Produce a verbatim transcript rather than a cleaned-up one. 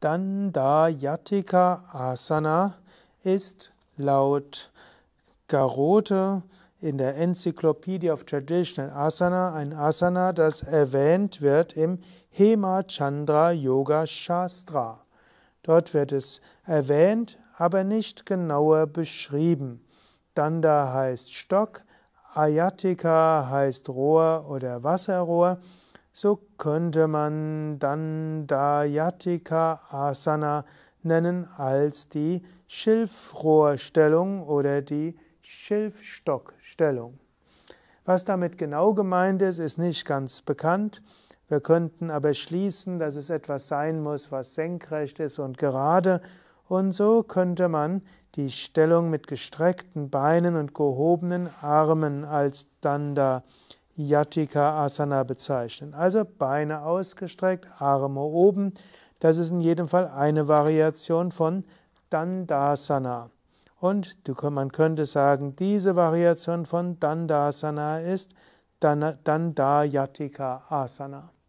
Dandayatika Asana ist laut Garote in der Encyclopedia of Traditional Asana ein Asana, das erwähnt wird im Hemachandra Yoga Shastra. Dort wird es erwähnt, aber nicht genauer beschrieben. Danda heißt Stock, Ayatika heißt Rohr oder Wasserrohr. So könnte man Dandayatika Asana nennen als die Schilfrohrstellung oder die Schilfstockstellung. Was damit genau gemeint ist, ist nicht ganz bekannt. Wir könnten aber schließen, dass es etwas sein muss, was senkrecht ist und gerade. Und so könnte man die Stellung mit gestreckten Beinen und gehobenen Armen als Dandayatika Asana bezeichnen. Also Beine ausgestreckt, Arme oben. Das ist in jedem Fall eine Variation von Dandasana. Und man könnte sagen, diese Variation von Dandasana ist Dandayatika Asana.